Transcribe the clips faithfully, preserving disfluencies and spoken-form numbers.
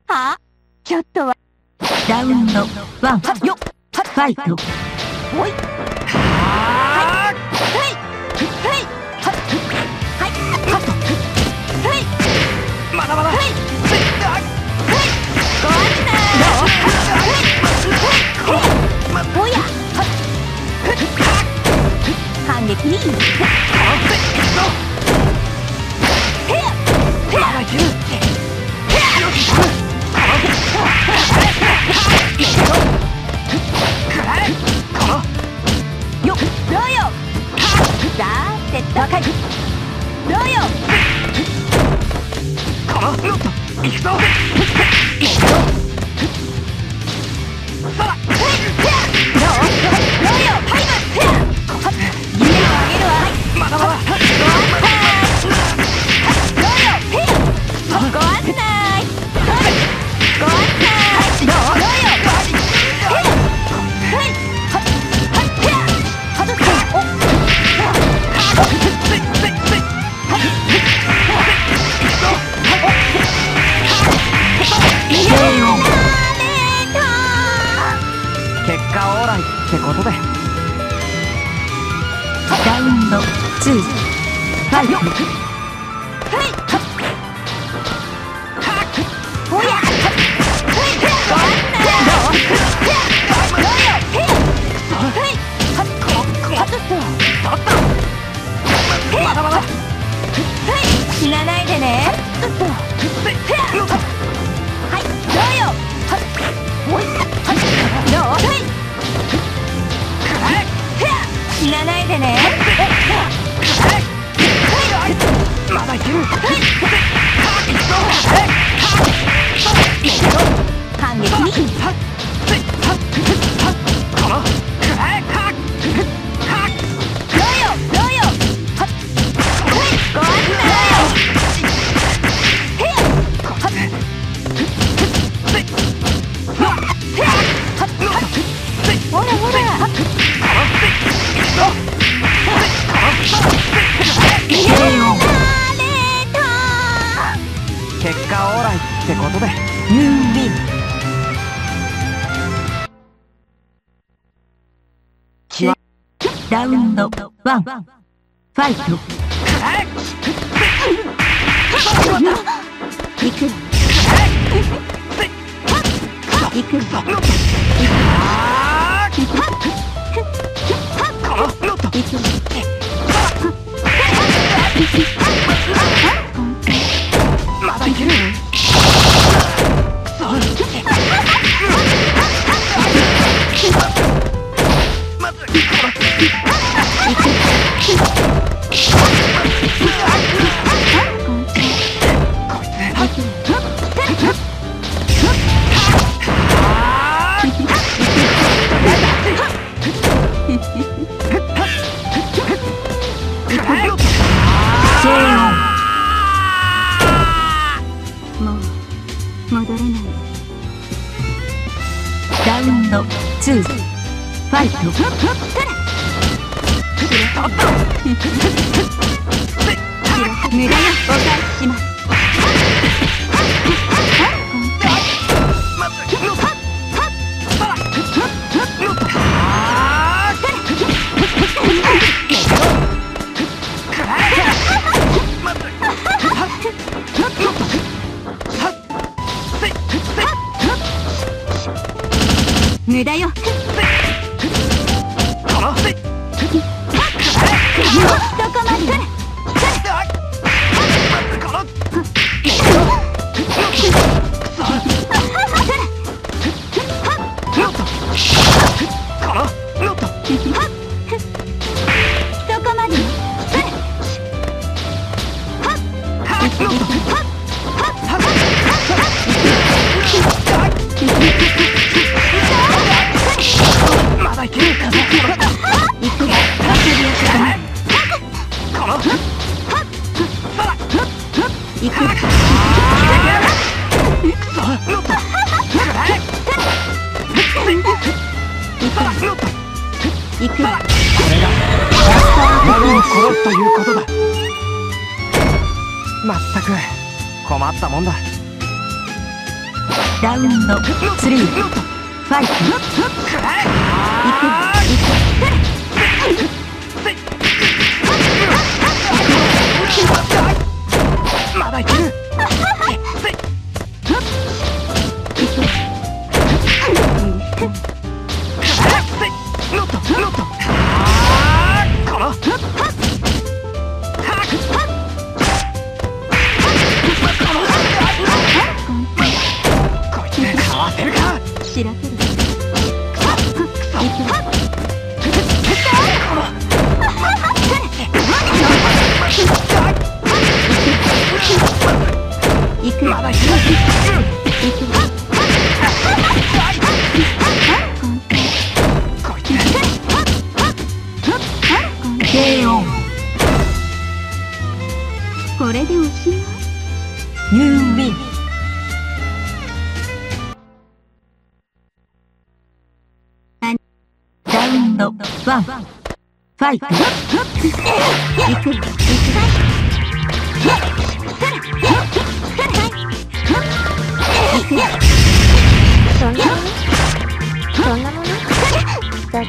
はちょっとは。 ラウンドワン、ファイト。 おい。はい。はい。はい。はい。はい。 まだまだ。はい。 ご案内。おや。反撃。 まだいける。 よっ、どうよ。だって高い。どうよ。 この行くぞ。行くぞ。さあ。どう？ どうよ。はい。夢をあげるわ。 まだまだ。 ご案内。どうよ。ご案内。ご案内。どう？どうよ。 結果オーライってことで。 ラウンドツー、ファイト。 おや。ご案内。どう？どうよ。 まだまだ。 死なないでね。はい、どうよ。おい。どう？死なないでね。 まだいける。 反撃。 結果オーライってことで。 ユーウィン。ラウンドワン、ファイト。行く。行く。 まだいける。まずラウンドツー、ファイト。 無駄なお返しします。無駄よ。どこまで。 まだいける。 行く。行く。これが物を殺すということだ。まったく困ったもんだ。 ラウンドスリー、ファイト。 まだいける。ノットノット。このこいつかわせるか。 知らせる。行く。 まだいける。こいつケーオー。 これでおしまい。 ユーウィン。ラウンドワン、ファイト。 行く。行く。そんなものそんなものだった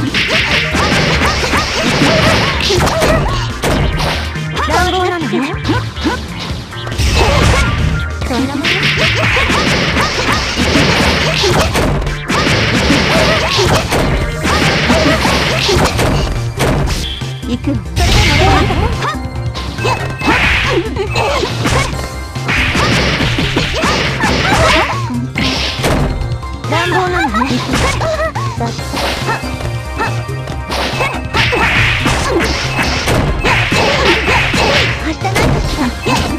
乱暴なのね。そんなもの行く。それでも乱暴なのね。だったはしたないとした。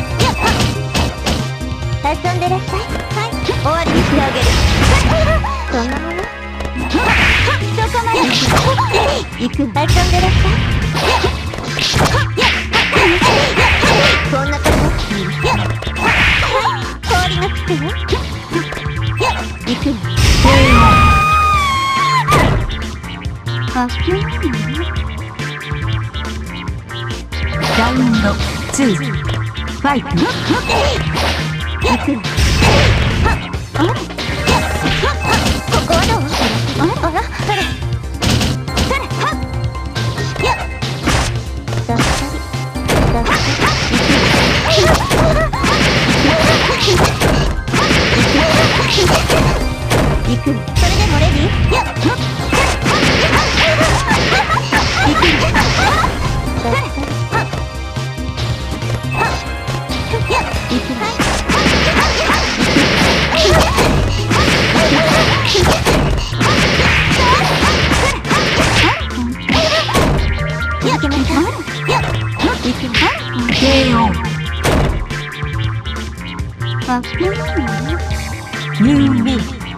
遊んでらっしゃい。はい、終わりにしてあげる。そんなものそこまで行く。遊んでらっしゃい。こんなとこ氷がつくよ。行く。あっけないのね。 ラウンドツー、ファイト。 行く。あら、ここはどう？あら、それそれ、はっやっだったりだったり行く。それでもレディー？やっ行く。だったり行く。 ケーオー。 あっけないのね。 ユーウィン。